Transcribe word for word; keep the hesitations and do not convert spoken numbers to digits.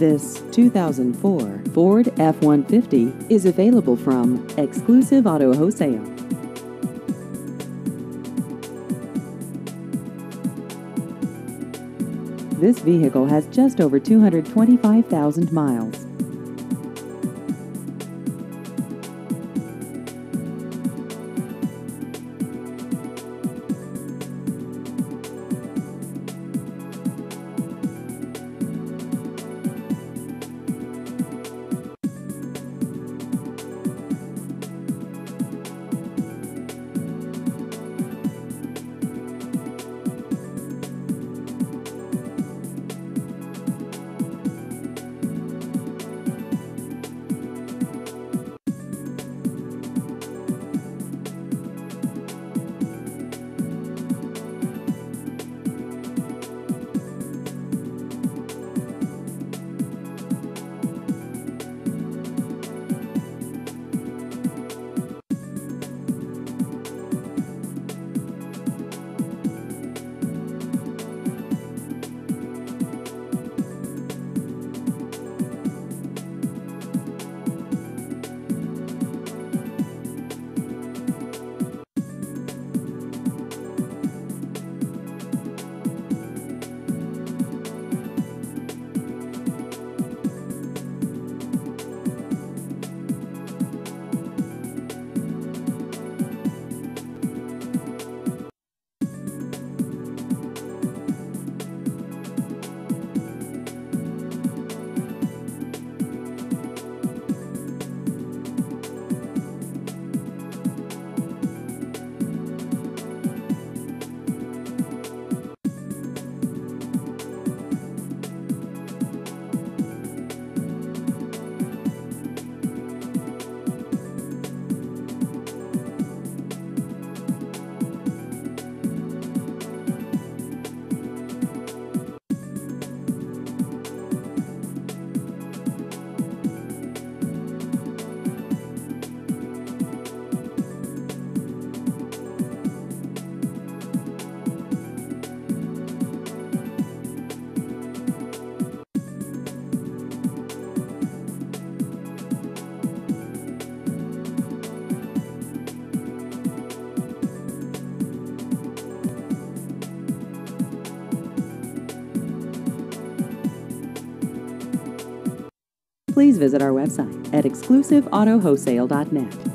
This two thousand four Ford F one fifty is available from Exclusive Auto Wholesale. This vehicle has just over two hundred twenty-five thousand miles. Please visit our website at exclusive auto wholesale dot net.